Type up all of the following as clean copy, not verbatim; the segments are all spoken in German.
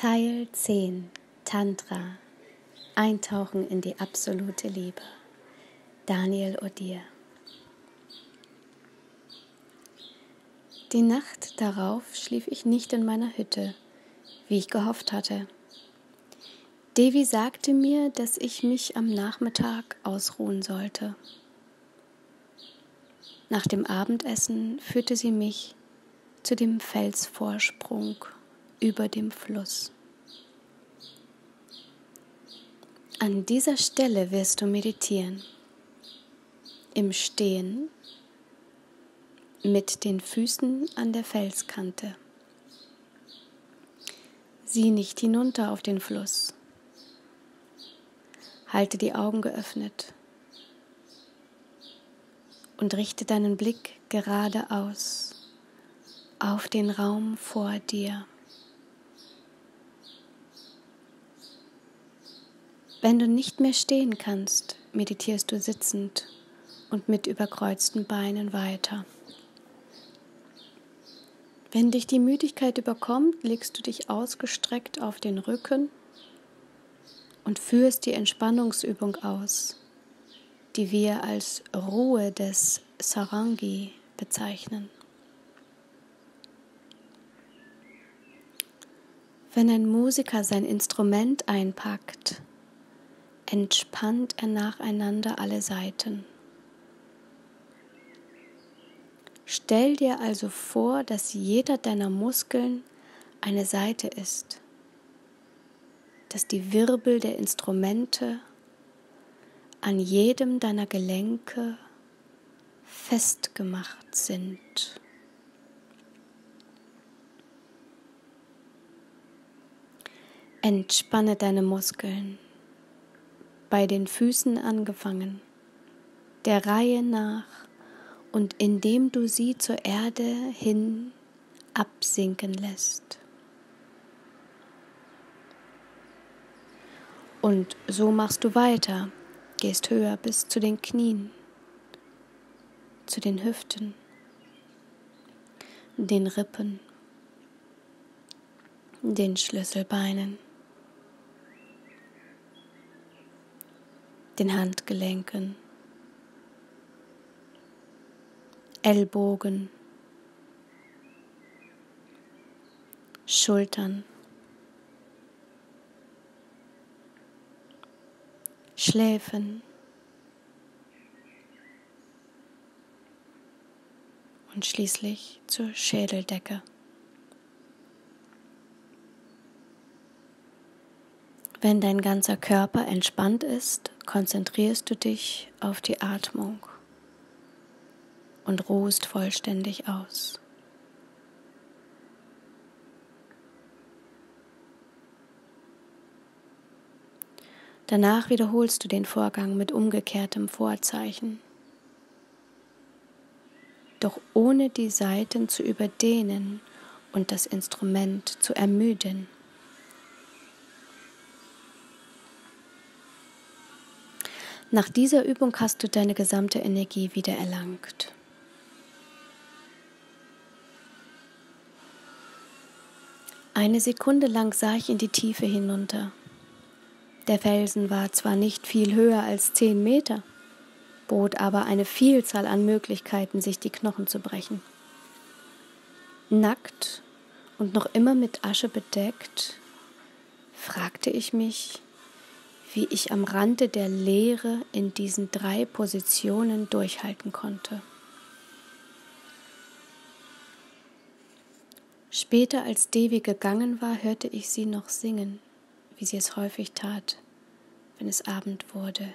Teil 10 Tantra Eintauchen in die absolute Liebe. Daniel O'Dear. Die Nacht darauf schlief ich nicht in meiner Hütte, wie ich gehofft hatte. Devi sagte mir, dass ich mich am Nachmittag ausruhen sollte. Nach dem Abendessen führte sie mich zu dem Felsvorsprung über dem Fluss. An dieser Stelle wirst du meditieren, im Stehen, mit den Füßen an der Felskante. Sieh nicht hinunter auf den Fluss. Halte die Augen geöffnet und richte deinen Blick geradeaus auf den Raum vor dir. Wenn du nicht mehr stehen kannst, meditierst du sitzend und mit überkreuzten Beinen weiter. Wenn dich die Müdigkeit überkommt, legst du dich ausgestreckt auf den Rücken und führst die Entspannungsübung aus, die wir als Ruhe des Sarangi bezeichnen. Wenn ein Musiker sein Instrument einpackt, entspannt er nacheinander alle Saiten. Stell dir also vor, dass jeder deiner Muskeln eine Saite ist, dass die Wirbel der Instrumente an jedem deiner Gelenke festgemacht sind. Entspanne deine Muskeln, bei den Füßen angefangen, der Reihe nach und indem du sie zur Erde hin absinken lässt. Und so machst du weiter, gehst höher bis zu den Knien, zu den Hüften, den Rippen, den Schlüsselbeinen, den Handgelenken, Ellbogen, Schultern, Schläfen und schließlich zur Schädeldecke. Wenn dein ganzer Körper entspannt ist, konzentrierst du dich auf die Atmung und ruhst vollständig aus. Danach wiederholst du den Vorgang mit umgekehrtem Vorzeichen, doch ohne die Saiten zu überdehnen und das Instrument zu ermüden. Nach dieser Übung hast du deine gesamte Energie wieder erlangt. Eine Sekunde lang sah ich in die Tiefe hinunter. Der Felsen war zwar nicht viel höher als 10 Meter, bot aber eine Vielzahl an Möglichkeiten, sich die Knochen zu brechen. Nackt und noch immer mit Asche bedeckt, fragte ich mich, wie ich am Rande der Leere in diesen 3 Positionen durchhalten konnte. Später, als Devi gegangen war, hörte ich sie noch singen, wie sie es häufig tat, wenn es Abend wurde.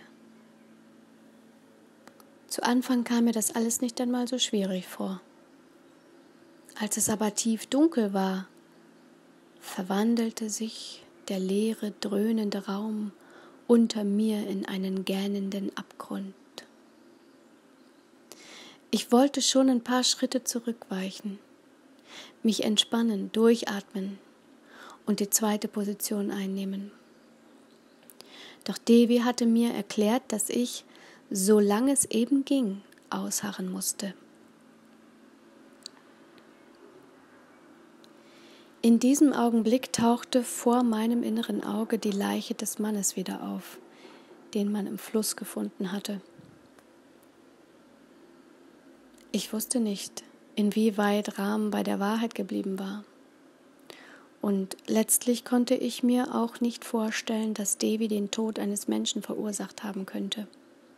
Zu Anfang kam mir das alles nicht einmal so schwierig vor. Als es aber tief dunkel war, verwandelte sich der leere, dröhnende Raum unter mir in einen gähnenden Abgrund. Ich wollte schon ein paar Schritte zurückweichen, mich entspannen, durchatmen und die 2. Position einnehmen. Doch Devi hatte mir erklärt, dass ich, solange es eben ging, ausharren musste. In diesem Augenblick tauchte vor meinem inneren Auge die Leiche des Mannes wieder auf, den man im Fluss gefunden hatte. Ich wusste nicht, inwieweit Ram bei der Wahrheit geblieben war. Und letztlich konnte ich mir auch nicht vorstellen, dass Devi den Tod eines Menschen verursacht haben könnte.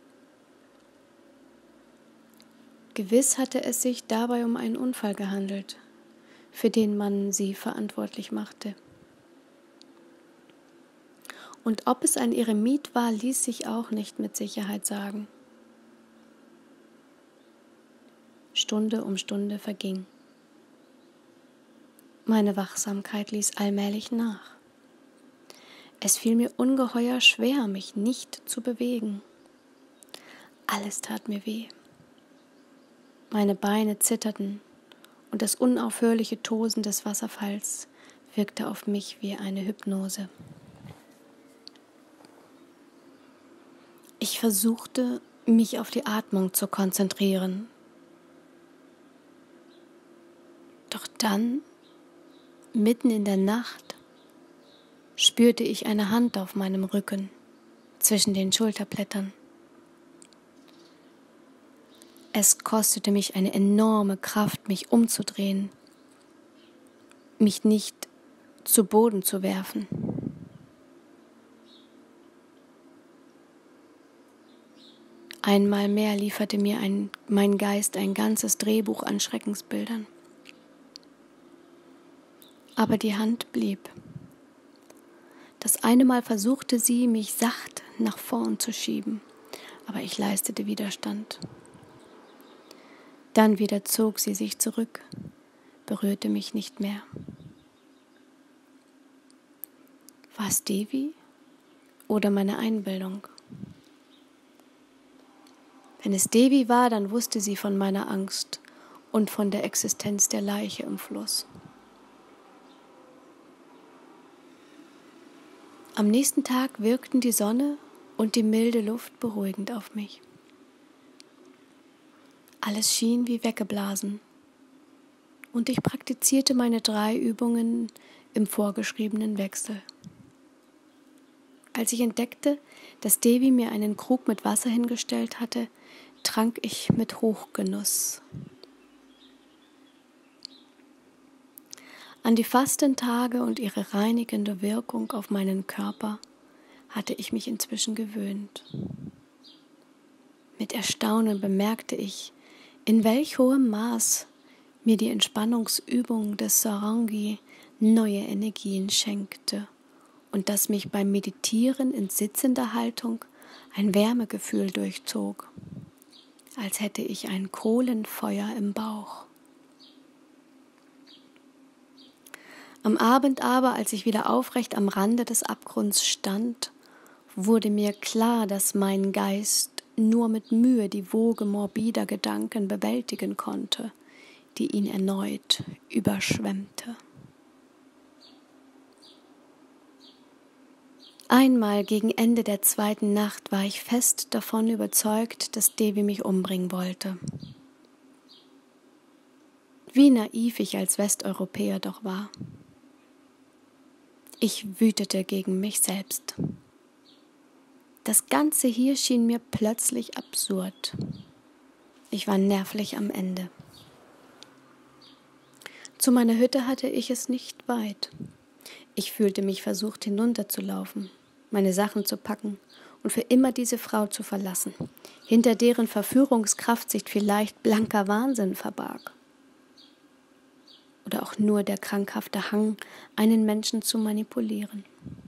Gewiss hatte es sich dabei um einen Unfall gehandelt, für den man sie verantwortlich machte. Und ob es ein Eremit war, ließ sich auch nicht mit Sicherheit sagen. Stunde um Stunde verging. Meine Wachsamkeit ließ allmählich nach. Es fiel mir ungeheuer schwer, mich nicht zu bewegen. Alles tat mir weh. Meine Beine zitterten und das unaufhörliche Tosen des Wasserfalls wirkte auf mich wie eine Hypnose. Ich versuchte, mich auf die Atmung zu konzentrieren. Doch dann, mitten in der Nacht, spürte ich eine Hand auf meinem Rücken, zwischen den Schulterblättern. Es kostete mich eine enorme Kraft, mich umzudrehen, mich nicht zu Boden zu werfen. Einmal mehr lieferte mir mein Geist ein ganzes Drehbuch an Schreckensbildern. Aber die Hand blieb. Das eine Mal versuchte sie, mich sacht nach vorn zu schieben, aber ich leistete Widerstand. Dann wieder zog sie sich zurück, berührte mich nicht mehr. War es Devi oder meine Einbildung? Wenn es Devi war, dann wusste sie von meiner Angst und von der Existenz der Leiche im Fluss. Am nächsten Tag wirkten die Sonne und die milde Luft beruhigend auf mich. Alles schien wie weggeblasen und ich praktizierte meine 3 Übungen im vorgeschriebenen Wechsel. Als ich entdeckte, dass Devi mir einen Krug mit Wasser hingestellt hatte, trank ich mit Hochgenuss. An die Fastentage und ihre reinigende Wirkung auf meinen Körper hatte ich mich inzwischen gewöhnt. Mit Erstaunen bemerkte ich, in welch hohem Maß mir die Entspannungsübung des Sarangi neue Energien schenkte und dass mich beim Meditieren in sitzender Haltung ein Wärmegefühl durchzog, als hätte ich ein Kohlenfeuer im Bauch. Am Abend aber, als ich wieder aufrecht am Rande des Abgrunds stand, wurde mir klar, dass mein Geist nur mit Mühe die Woge morbider Gedanken bewältigen konnte, die ihn erneut überschwemmte. Einmal gegen Ende der 2. Nacht war ich fest davon überzeugt, dass Devi mich umbringen wollte. Wie naiv ich als Westeuropäer doch war. Ich wütete gegen mich selbst. Das Ganze hier schien mir plötzlich absurd. Ich war nervlich am Ende. Zu meiner Hütte hatte ich es nicht weit. Ich fühlte mich versucht, hinunterzulaufen, meine Sachen zu packen und für immer diese Frau zu verlassen, hinter deren Verführungskraft sich vielleicht blanker Wahnsinn verbarg. Oder auch nur der krankhafte Hang, einen Menschen zu manipulieren.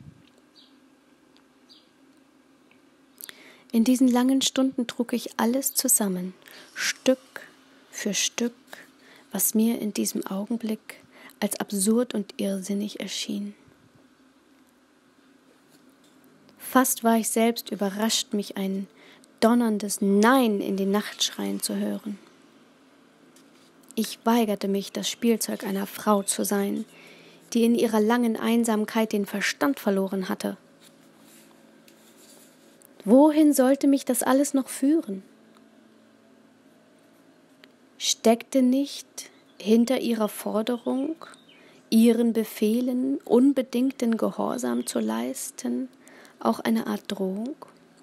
In diesen langen Stunden trug ich alles zusammen, Stück für Stück, was mir in diesem Augenblick als absurd und irrsinnig erschien. Fast war ich selbst überrascht, mich ein donnerndes Nein in die Nacht schreien zu hören. Ich weigerte mich, das Spielzeug einer Frau zu sein, die in ihrer langen Einsamkeit den Verstand verloren hatte. Wohin sollte mich das alles noch führen? Steckte nicht hinter ihrer Forderung ihren Befehlen unbedingten Gehorsam zu leisten, auch eine Art Drohung?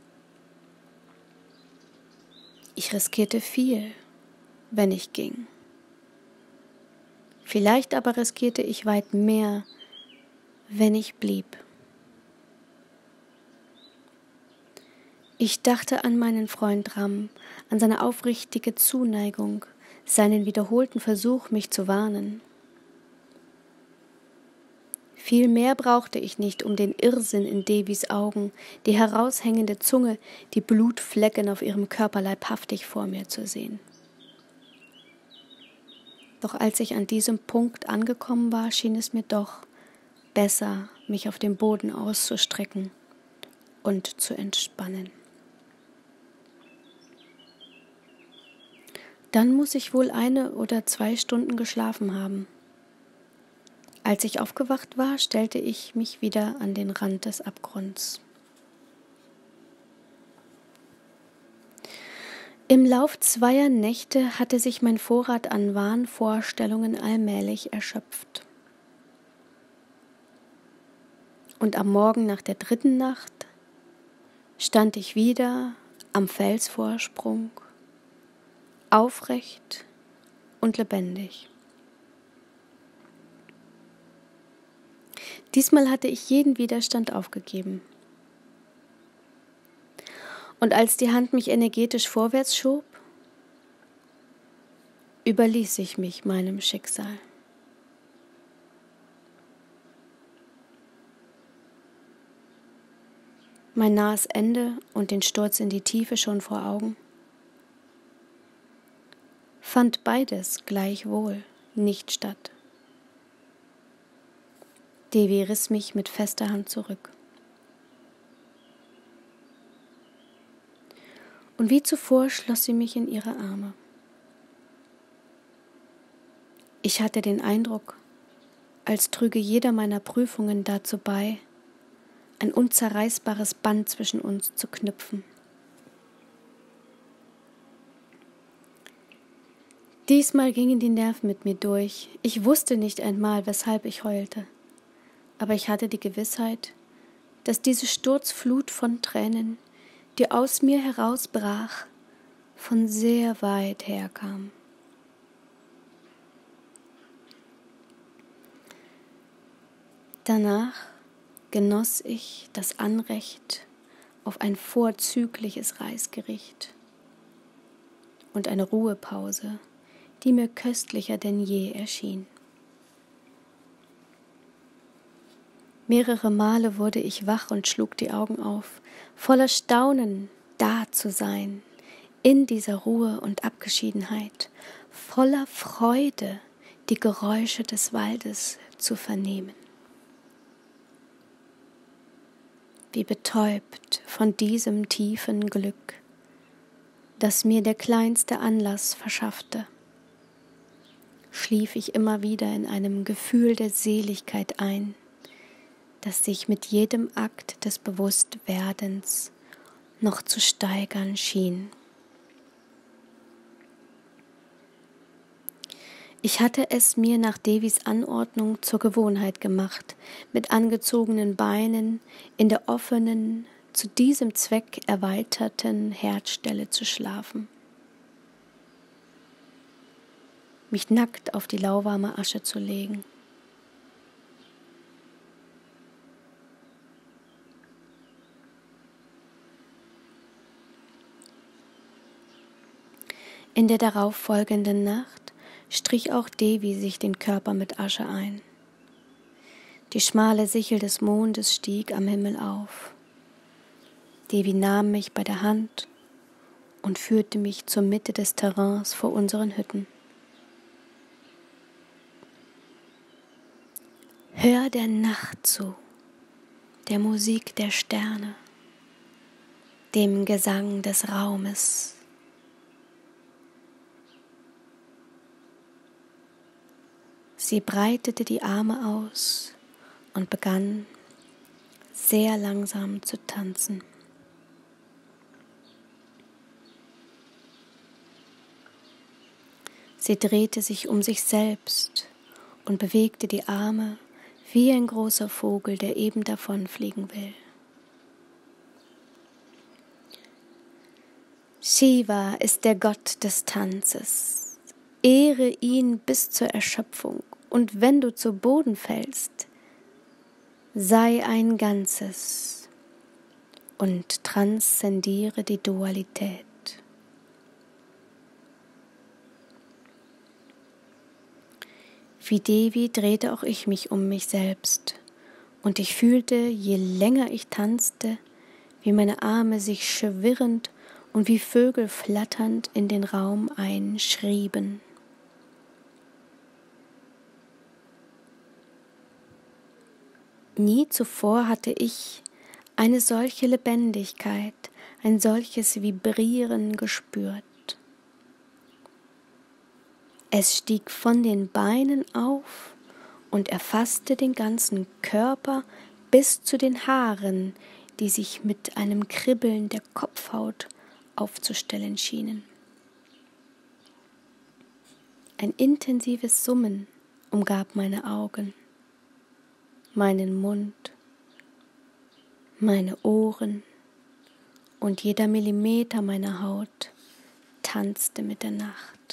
Ich riskierte viel, wenn ich ging. Vielleicht aber riskierte ich weit mehr, wenn ich blieb. Ich dachte an meinen Freund Ram, an seine aufrichtige Zuneigung, seinen wiederholten Versuch, mich zu warnen. Viel mehr brauchte ich nicht, um den Irrsinn in Devis Augen, die heraushängende Zunge, die Blutflecken auf ihrem Körper leibhaftig vor mir zu sehen. Doch als ich an diesem Punkt angekommen war, schien es mir doch besser, mich auf dem Boden auszustrecken und zu entspannen. Dann muss ich wohl 1 oder 2 Stunden geschlafen haben. Als ich aufgewacht war, stellte ich mich wieder an den Rand des Abgrunds. Im Lauf 2 Nächte hatte sich mein Vorrat an Wahnvorstellungen allmählich erschöpft. Und am Morgen nach der 3. Nacht stand ich wieder am Felsvorsprung, aufrecht und lebendig. Diesmal hatte ich jeden Widerstand aufgegeben. Und als die Hand mich energetisch vorwärts schob, überließ ich mich meinem Schicksal. Mein nahes Ende und den Sturz in die Tiefe schon vor Augen, fand beides gleichwohl nicht statt. Devi riss mich mit fester Hand zurück. Und wie zuvor schloss sie mich in ihre Arme. Ich hatte den Eindruck, als trüge jeder meiner Prüfungen dazu bei, ein unzerreißbares Band zwischen uns zu knüpfen. Diesmal gingen die Nerven mit mir durch. Ich wusste nicht einmal, weshalb ich heulte. Aber ich hatte die Gewissheit, dass diese Sturzflut von Tränen, die aus mir herausbrach, von sehr weit herkam. Danach genoss ich das Anrecht auf ein vorzügliches Reisgericht und eine Ruhepause, die mir köstlicher denn je erschien. Mehrere Male wurde ich wach und schlug die Augen auf, voller Staunen, da zu sein, in dieser Ruhe und Abgeschiedenheit, voller Freude, die Geräusche des Waldes zu vernehmen. Wie betäubt von diesem tiefen Glück, das mir der kleinste Anlass verschaffte, schlief ich immer wieder in einem Gefühl der Seligkeit ein, das sich mit jedem Akt des Bewusstwerdens noch zu steigern schien. Ich hatte es mir nach Devis Anordnung zur Gewohnheit gemacht, mit angezogenen Beinen in der offenen, zu diesem Zweck erweiterten Herdstelle zu schlafen, mich nackt auf die lauwarme Asche zu legen. In der darauffolgenden Nacht strich auch Devi sich den Körper mit Asche ein. Die schmale Sichel des Mondes stieg am Himmel auf. Devi nahm mich bei der Hand und führte mich zur Mitte des Terrains vor unseren Hütten. Hör der Nacht zu, der Musik der Sterne, dem Gesang des Raumes. Sie breitete die Arme aus und begann sehr langsam zu tanzen. Sie drehte sich um sich selbst und bewegte die Arme wie ein großer Vogel, der eben davonfliegen will. Shiva ist der Gott des Tanzes. Ehre ihn bis zur Erschöpfung, und wenn du zu Boden fällst, sei ein Ganzes und transzendiere die Dualität. Wie Devi drehte auch ich mich um mich selbst, und ich fühlte, je länger ich tanzte, wie meine Arme sich schwirrend und wie Vögel flatternd in den Raum einschrieben. Nie zuvor hatte ich eine solche Lebendigkeit, ein solches Vibrieren gespürt. Es stieg von den Beinen auf und erfasste den ganzen Körper bis zu den Haaren, die sich mit einem Kribbeln der Kopfhaut aufzustellen schienen. Ein intensives Summen umgab meine Augen, meinen Mund, meine Ohren, und jeder Millimeter meiner Haut tanzte mit der Nacht.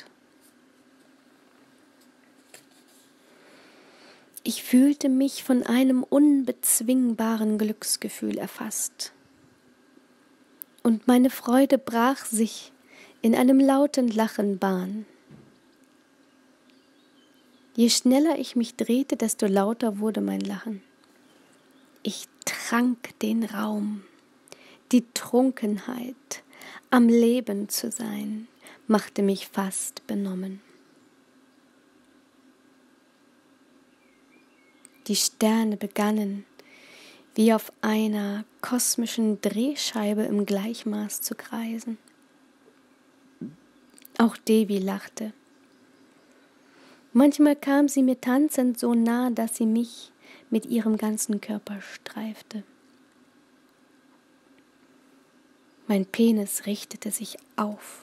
Ich fühlte mich von einem unbezwingbaren Glücksgefühl erfasst, und meine Freude brach sich in einem lauten Lachen Bahn. Je schneller ich mich drehte, desto lauter wurde mein Lachen. Ich trank den Raum. Die Trunkenheit, am Leben zu sein, machte mich fast benommen. Die Sterne begannen, wie auf einer kosmischen Drehscheibe im Gleichmaß zu kreisen. Auch Devi lachte. Manchmal kam sie mir tanzend so nah, dass sie mich mit ihrem ganzen Körper streifte. Mein Penis richtete sich auf.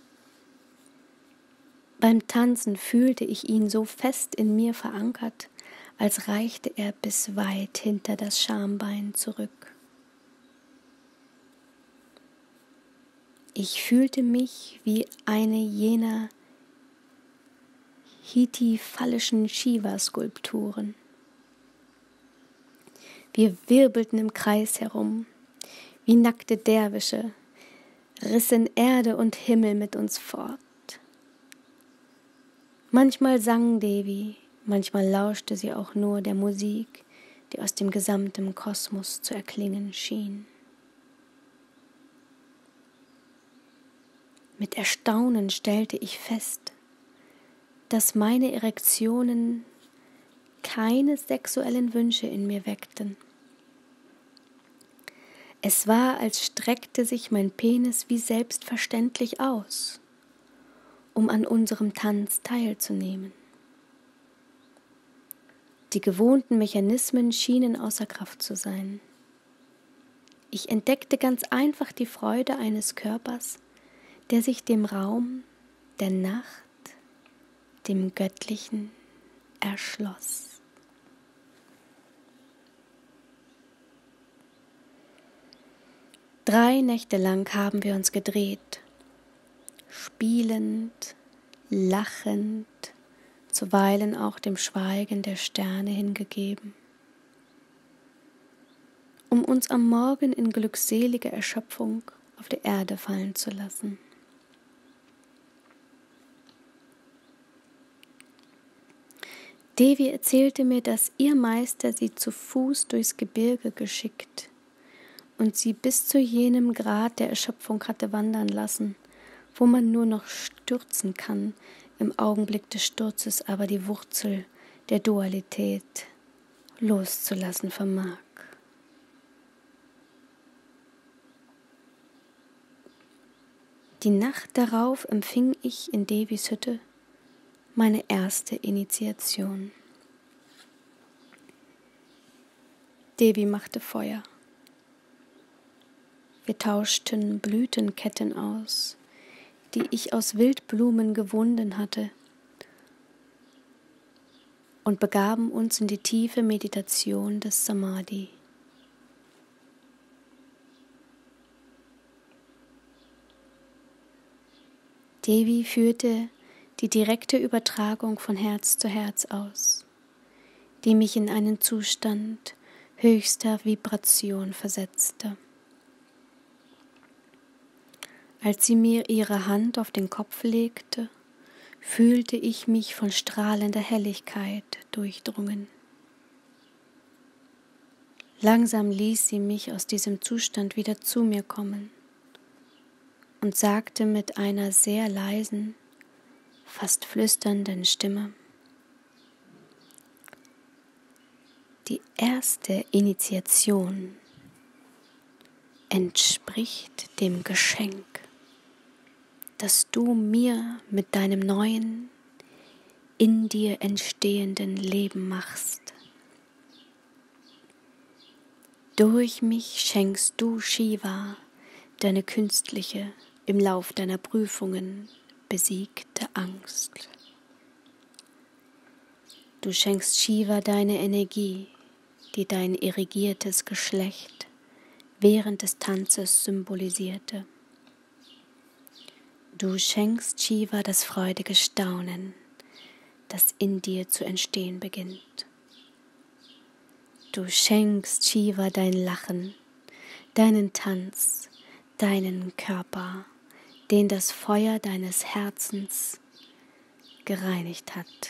Beim Tanzen fühlte ich ihn so fest in mir verankert, als reichte er bis weit hinter das Schambein zurück. Ich fühlte mich wie eine jener hiti-phallischen Shiva-Skulpturen. Wir wirbelten im Kreis herum, wie nackte Derwische, rissen Erde und Himmel mit uns fort. Manchmal sang Devi, manchmal lauschte sie auch nur der Musik, die aus dem gesamten Kosmos zu erklingen schien. Mit Erstaunen stellte ich fest, dass meine Erektionen keine sexuellen Wünsche in mir weckten. Es war, als streckte sich mein Penis wie selbstverständlich aus, um an unserem Tanz teilzunehmen. Die gewohnten Mechanismen schienen außer Kraft zu sein. Ich entdeckte ganz einfach die Freude eines Körpers, der sich dem Raum der Nacht, dem Göttlichen, erschloss. 3 Nächte lang haben wir uns gedreht, spielend, lachend, zuweilen auch dem Schweigen der Sterne hingegeben, um uns am Morgen in glückseliger Erschöpfung auf die Erde fallen zu lassen. Devi erzählte mir, dass ihr Meister sie zu Fuß durchs Gebirge geschickt und sie bis zu jenem Grad der Erschöpfung hatte wandern lassen, wo man nur noch stürzen kann, im Augenblick des Sturzes aber die Wurzel der Dualität loszulassen vermag. Die Nacht darauf empfing ich in Devis Hütte meine erste Initiation. Devi machte Feuer. Wir tauschten Blütenketten aus, die ich aus Wildblumen gewunden hatte, und begaben uns in die tiefe Meditation des Samadhi. Devi führte die direkte Übertragung von Herz zu Herz aus, die mich in einen Zustand höchster Vibration versetzte. Als sie mir ihre Hand auf den Kopf legte, fühlte ich mich von strahlender Helligkeit durchdrungen. Langsam ließ sie mich aus diesem Zustand wieder zu mir kommen und sagte mit einer sehr leisen, fast flüsternden Stimme: Die erste Initiation entspricht dem Geschenk, das du mir mit deinem neuen, in dir entstehenden Leben machst. Durch mich schenkst du Shiva deine künstliche, im Lauf deiner Prüfungen besiegte Angst. Du schenkst Shiva deine Energie, die dein irrigiertes Geschlecht während des Tanzes symbolisierte. Du schenkst Shiva das freudige Staunen, das in dir zu entstehen beginnt. Du schenkst Shiva dein Lachen, deinen Tanz, deinen Körper, den das Feuer deines Herzens gereinigt hat.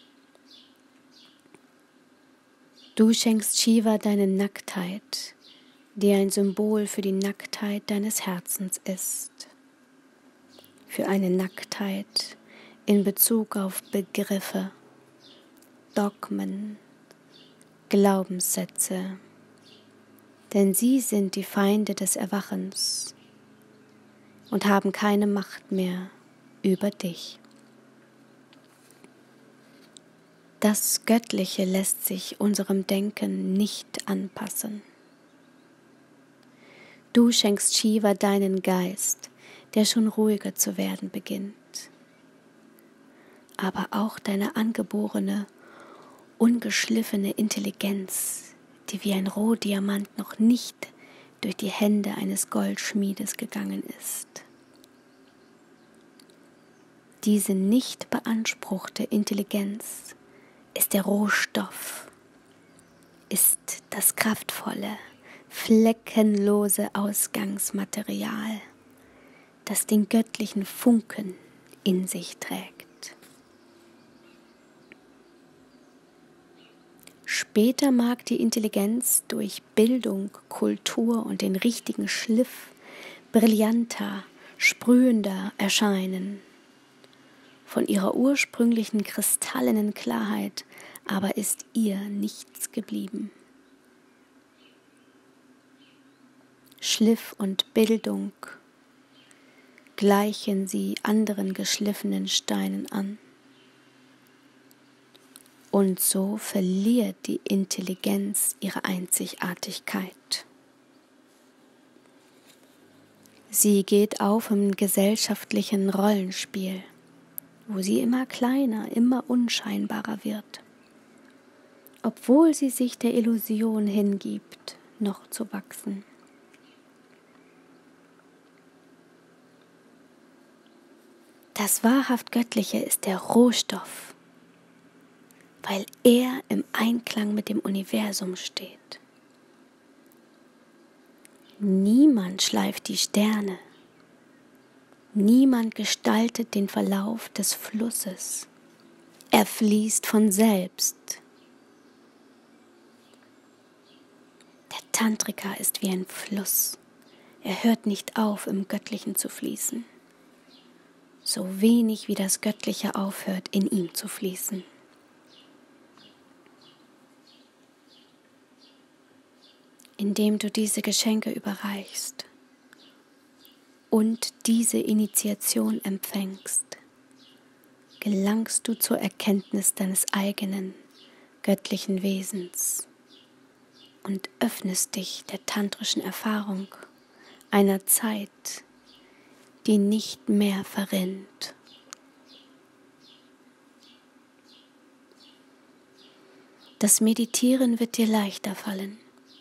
Du schenkst Shiva deine Nacktheit, die ein Symbol für die Nacktheit deines Herzens ist. Für eine Nacktheit in Bezug auf Begriffe, Dogmen, Glaubenssätze, denn sie sind die Feinde des Erwachens und haben keine Macht mehr über dich. Das Göttliche lässt sich unserem Denken nicht anpassen. Du schenkst Shiva deinen Geist, der schon ruhiger zu werden beginnt, aber auch deine angeborene, ungeschliffene Intelligenz, die wie ein Rohdiamant noch nicht durch die Hände eines Goldschmiedes gegangen ist. Diese nicht beanspruchte Intelligenz ist der Rohstoff, ist das kraftvolle, fleckenlose Ausgangsmaterial, das den göttlichen Funken in sich trägt. Später mag die Intelligenz durch Bildung, Kultur und den richtigen Schliff brillanter, sprühender erscheinen. Von ihrer ursprünglichen kristallenen Klarheit aber ist ihr nichts geblieben. Schliff und Bildung gleichen sie anderen geschliffenen Steinen an. Und so verliert die Intelligenz ihre Einzigartigkeit. Sie geht auf im gesellschaftlichen Rollenspiel, wo sie immer kleiner, immer unscheinbarer wird, obwohl sie sich der Illusion hingibt, noch zu wachsen. Das wahrhaft Göttliche ist der Rohstoff, weil er im Einklang mit dem Universum steht. Niemand schleift die Sterne, niemand gestaltet den Verlauf des Flusses. Er fließt von selbst. Der Tantrika ist wie ein Fluss. Er hört nicht auf, im Göttlichen zu fließen. So wenig wie das Göttliche aufhört, in ihm zu fließen. Indem du diese Geschenke überreichst und diese Initiation empfängst, gelangst du zur Erkenntnis deines eigenen göttlichen Wesens und öffnest dich der tantrischen Erfahrung einer Zeit, die nicht mehr verrinnt. Das Meditieren wird dir leichter fallen.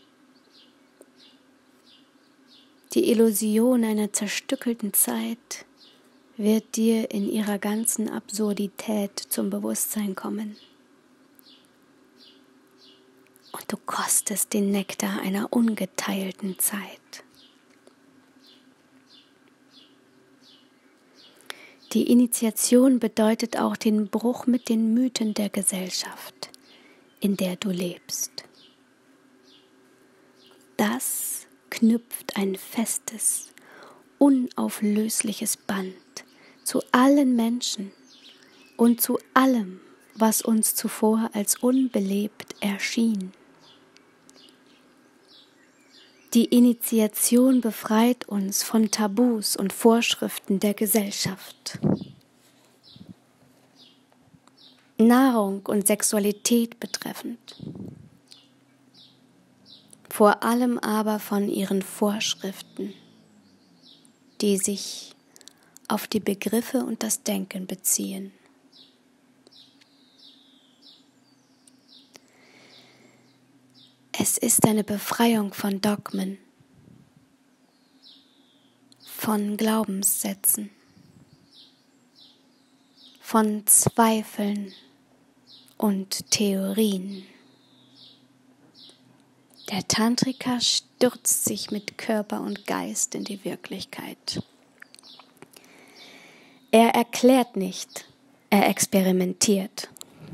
Die Illusion einer zerstückelten Zeit wird dir in ihrer ganzen Absurdität zum Bewusstsein kommen. Und du kostest den Nektar einer ungeteilten Zeit. Die Initiation bedeutet auch den Bruch mit den Mythen der Gesellschaft, in der du lebst. Das knüpft ein festes, unauflösliches Band zu allen Menschen und zu allem, was uns zuvor als unbelebt erschien. Die Initiation befreit uns von Tabus und Vorschriften der Gesellschaft. Nahrung und Sexualität betreffend. Vor allem aber von ihren Vorschriften, die sich auf die Begriffe und das Denken beziehen. Es ist eine Befreiung von Dogmen, von Glaubenssätzen, von Zweifeln und Theorien. Der Tantrika stürzt sich mit Körper und Geist in die Wirklichkeit. Er erklärt nicht, er experimentiert.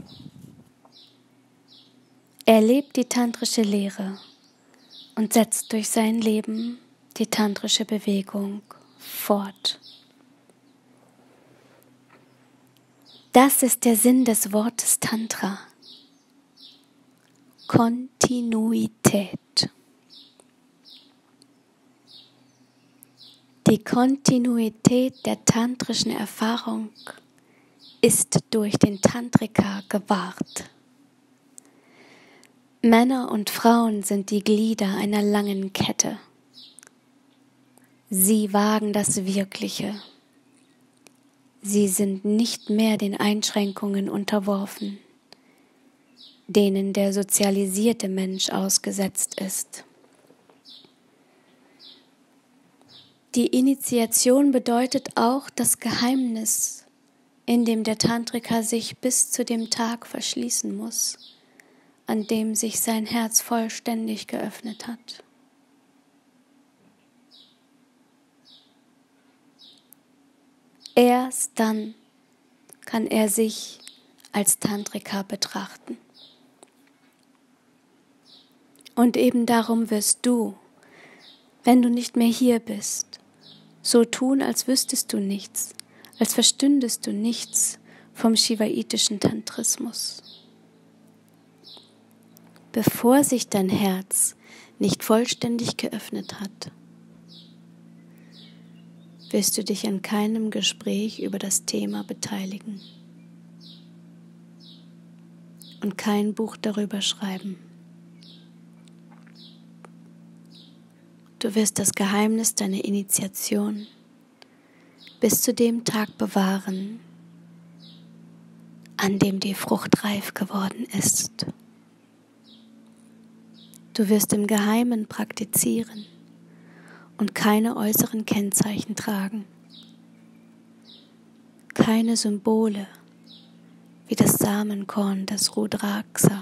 Er lebt die tantrische Lehre und setzt durch sein Leben die tantrische Bewegung fort. Das ist der Sinn des Wortes Tantra. Kontinuität. Die Kontinuität der tantrischen Erfahrung ist durch den Tantrika gewahrt. Männer und Frauen sind die Glieder einer langen Kette. Sie wagen das Wirkliche. Sie sind nicht mehr den Einschränkungen unterworfen, denen der sozialisierte Mensch ausgesetzt ist. Die Initiation bedeutet auch das Geheimnis, in dem der Tantrika sich bis zu dem Tag verschließen muss, an dem sich sein Herz vollständig geöffnet hat. Erst dann kann er sich als Tantrika betrachten. Und eben darum wirst du, wenn du nicht mehr hier bist, so tun, als wüsstest du nichts, als verstündest du nichts vom shivaitischen Tantrismus. Bevor sich dein Herz nicht vollständig geöffnet hat, wirst du dich an keinem Gespräch über das Thema beteiligen und kein Buch darüber schreiben. Du wirst das Geheimnis deiner Initiation bis zu dem Tag bewahren, an dem die Frucht reif geworden ist. Du wirst im Geheimen praktizieren und keine äußeren Kennzeichen tragen, keine Symbole wie das Samenkorn des Rudraksa,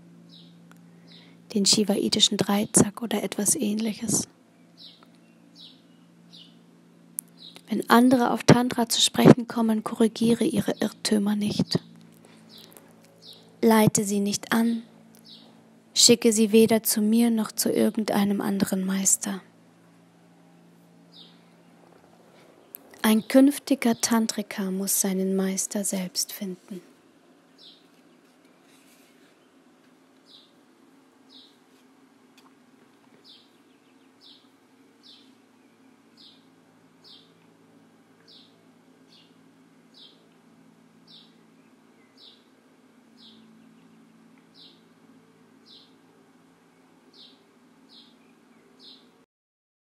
den shivaitischen Dreizack oder etwas Ähnliches. Wenn andere auf Tantra zu sprechen kommen, korrigiere ihre Irrtümer nicht. Leite sie nicht an, schicke sie weder zu mir noch zu irgendeinem anderen Meister. Ein künftiger Tantrika muss seinen Meister selbst finden.